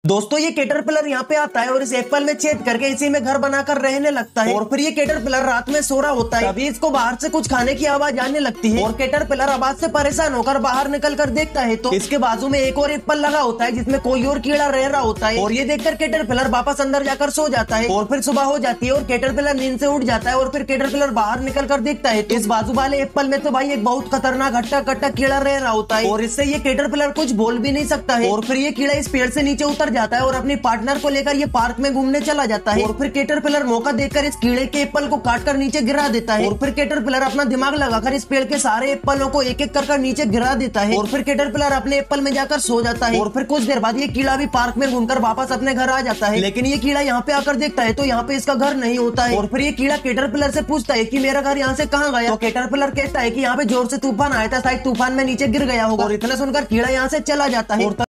दोस्तों ये कैटरपिलर यहाँ पे आता है और इस एप्पल में छेद करके इसी में घर बनाकर रहने लगता है। और फिर ये कैटरपिलर रात में सो रहा होता है, तभी इसको बाहर से कुछ खाने की आवाज आने लगती है और कैटरपिलर आवाज से परेशान होकर बाहर निकल कर देखता है तो इसके बाजू में एक और एप्पल लगा होता है जिसमें कोई और कीड़ा रह रहा होता है। और ये देखकर कैटरपिलर वापस अंदर जाकर सो जाता है और फिर सुबह हो जाती है और कैटरपिलर नींद से उठ जाता है। और फिर कैटरपिलर बाहर निकल कर देखता है तो इस बाजू वाले एप्पल में तो भाई एक बहुत खतरनाक हट्टा कट्टा कीड़ा रह रहा होता है और इससे ये कैटरपिलर कुछ बोल भी नहीं सकता है। और फिर ये कीड़ा इस पेड़ से नीचे उतर जाता है और अपनी पार्टनर को लेकर ये पार्क में घूमने चला जाता है। और फिर कैटरपिलर मौका देखकर इस कीड़े के एप्पल को काटकर नीचे गिरा देता है। और फिर कैटरपिलर अपना दिमाग लगाकर इस पेड़ के सारे एप्पलों को एक एक कर नीचे गिरा देता है। और फिर कैटरपिलर अपने एप्पल में जाकर सो जाता है। और फिर कुछ देर बाद ये कीड़ा भी पार्क में घूमकर वापस अपने घर आ जाता है, लेकिन ये कीड़ा यहाँ पे आकर देखता है तो यहाँ पे इसका घर नहीं होता है। और फिर ये कीड़ा कैटरपिलर से पूछता है कि मेरा घर यहाँ से कहाँ गया। तो कैटरपिलर कहता है कि यहाँ पे जोर से तूफान आया था, शायद तूफान में नीचे गिर गया होगा। और इतना सुनकर कीड़ा यहाँ से चला जाता है।